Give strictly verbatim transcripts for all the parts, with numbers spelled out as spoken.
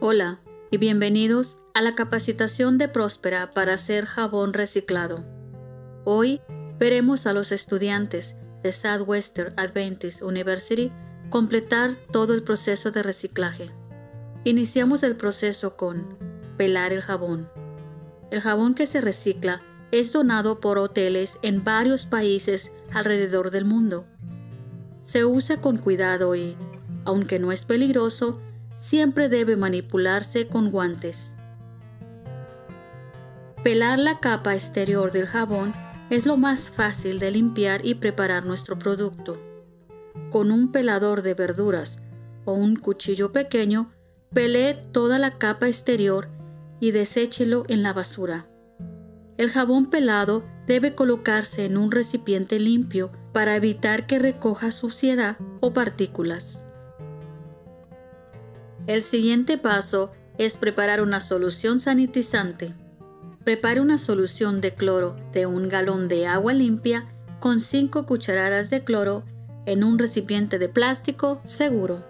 Hola y bienvenidos a la capacitación de Próspera para hacer jabón reciclado. Hoy veremos a los estudiantes de Southwestern Adventist University completar todo el proceso de reciclaje. Iniciamos el proceso con pelar el jabón. El jabón que se recicla es donado por hoteles en varios países alrededor del mundo. Se usa con cuidado y, aunque no es peligroso, siempre debe manipularse con guantes. Pelar la capa exterior del jabón es lo más fácil de limpiar y preparar nuestro producto. Con un pelador de verduras o un cuchillo pequeño, pelee toda la capa exterior y deséchelo en la basura. El jabón pelado debe colocarse en un recipiente limpio para evitar que recoja suciedad o partículas. El siguiente paso es preparar una solución sanitizante. Prepare una solución de cloro de un galón de agua limpia con cinco cucharadas de cloro en un recipiente de plástico seguro.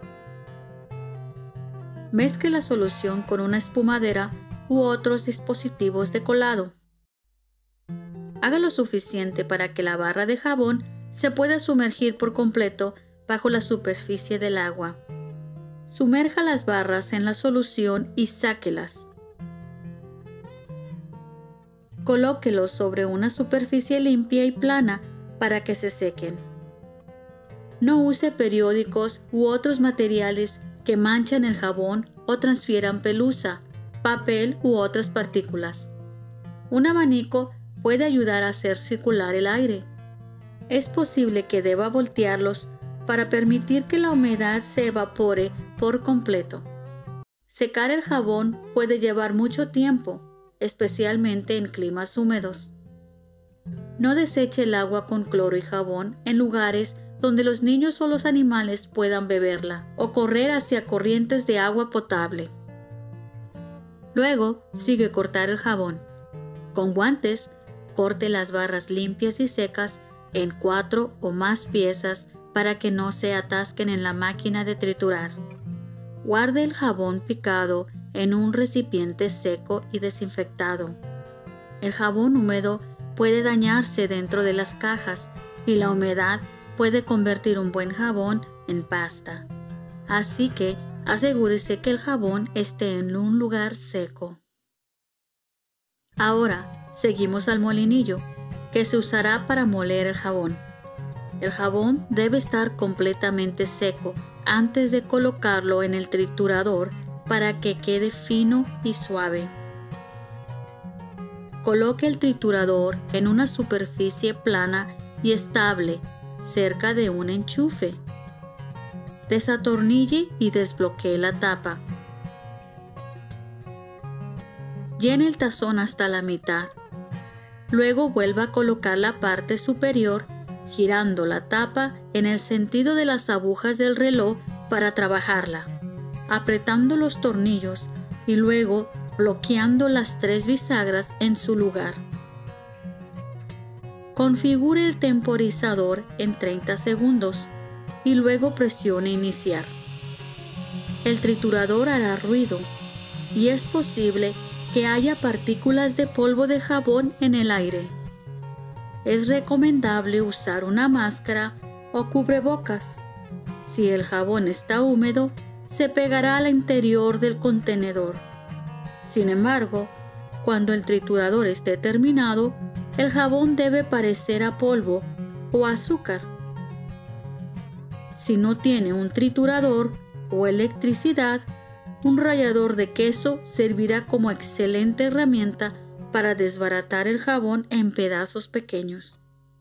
Mezcle la solución con una espumadera u otros dispositivos de colado. Haga lo suficiente para que la barra de jabón se pueda sumergir por completo bajo la superficie del agua. Sumerja las barras en la solución y sáquelas. Colóquelos sobre una superficie limpia y plana para que se sequen. No use periódicos u otros materiales que manchan el jabón o transfieran pelusa, papel u otras partículas. Un abanico puede ayudar a hacer circular el aire. Es posible que deba voltearlos para permitir que la humedad se evapore por completo. Secar el jabón puede llevar mucho tiempo, especialmente en climas húmedos. No deseche el agua con cloro y jabón en lugares donde los niños o los animales puedan beberla o correr hacia corrientes de agua potable. Luego, sigue cortar el jabón. Con guantes, corte las barras limpias y secas en cuatro o más piezas para que no se atasquen en la máquina de triturar. Guarde el jabón picado en un recipiente seco y desinfectado. El jabón húmedo puede dañarse dentro de las cajas y la humedad puede convertir un buen jabón en pasta. Así que asegúrese que el jabón esté en un lugar seco. Ahora seguimos al molinillo, que se usará para moler el jabón. El jabón debe estar completamente seco antes de colocarlo en el triturador para que quede fino y suave. Coloque el triturador en una superficie plana y estable cerca de un enchufe. Desatornille y desbloquee la tapa. Llene el tazón hasta la mitad. Luego vuelva a colocar la parte superior girando la tapa en el sentido de las agujas del reloj para trabajarla, apretando los tornillos y luego bloqueando las tres bisagras en su lugar. Configure el temporizador en treinta segundos y luego presione iniciar. El triturador hará ruido y es posible que haya partículas de polvo de jabón en el aire. Es recomendable usar una máscara o cubrebocas. Si el jabón está húmedo, se pegará al interior del contenedor. Sin embargo, cuando el triturador esté terminado, el jabón debe parecer a polvo o azúcar. Si no tiene un triturador o electricidad, un rallador de queso servirá como excelente herramienta para desbaratar el jabón en pedazos pequeños.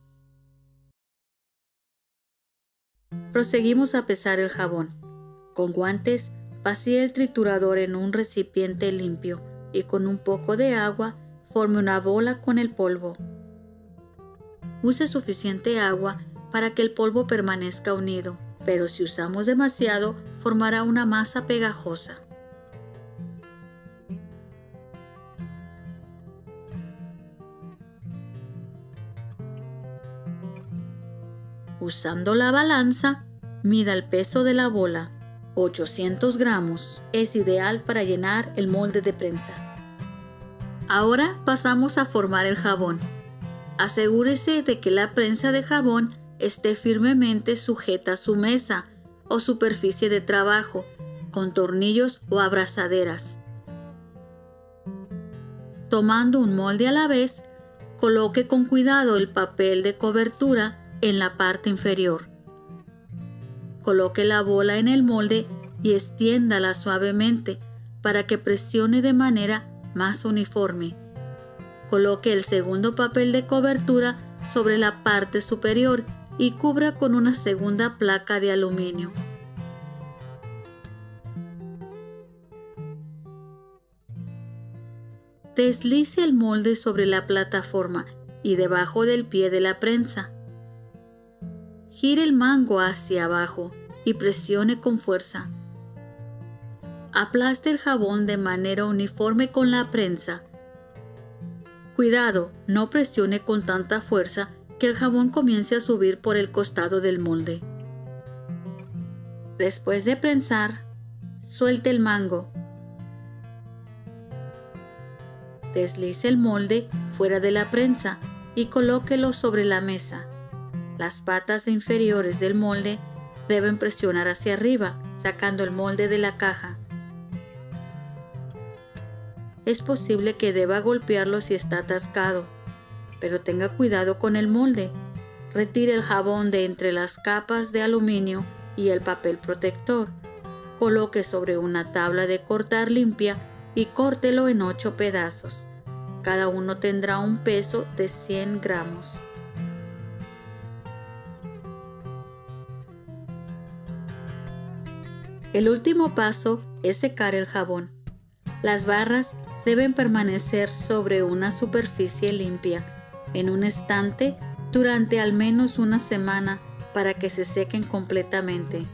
Proseguimos a pesar el jabón. Con guantes, vacíe el triturador en un recipiente limpio y con un poco de agua forme una bola con el polvo. Use suficiente agua para que el polvo permanezca unido, pero si usamos demasiado, formará una masa pegajosa. Usando la balanza, mida el peso de la bola. ochocientos gramos, es ideal para llenar el molde de prensa. Ahora pasamos a formar el jabón. Asegúrese de que la prensa de jabón esté firmemente sujeta a su mesa o superficie de trabajo, con tornillos o abrazaderas. Tomando un molde a la vez, coloque con cuidado el papel de cobertura en la parte inferior. Coloque la bola en el molde y extiéndala suavemente para que presione de manera más uniforme. Coloque el segundo papel de cobertura sobre la parte superior y cubra con una segunda placa de aluminio. Deslice el molde sobre la plataforma y debajo del pie de la prensa. Gire el mango hacia abajo y presione con fuerza. Aplaste el jabón de manera uniforme con la prensa. Cuidado, no presione con tanta fuerza que el jabón comience a subir por el costado del molde. Después de prensar, suelte el mango. Deslice el molde fuera de la prensa y colóquelo sobre la mesa. Las patas inferiores del molde deben presionar hacia arriba, sacando el molde de la caja. Es posible que deba golpearlo si está atascado, pero tenga cuidado con el molde. Retire el jabón de entre las capas de aluminio y el papel protector. Coloque sobre una tabla de cortar limpia y córtelo en ocho pedazos. Cada uno tendrá un peso de cien gramos. El último paso es secar el jabón. Las barras deben permanecer sobre una superficie limpia, en un estante, durante al menos una semana para que se sequen completamente.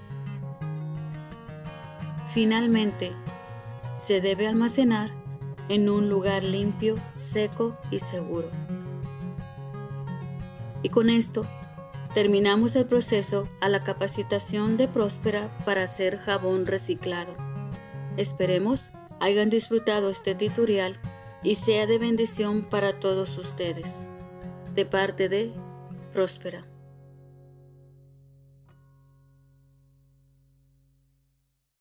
Finalmente, se debe almacenar en un lugar limpio, seco y seguro. Y con esto terminamos el proceso a la capacitación de Próspera para hacer jabón reciclado. Esperemos hayan disfrutado este tutorial y sea de bendición para todos ustedes. De parte de Próspera.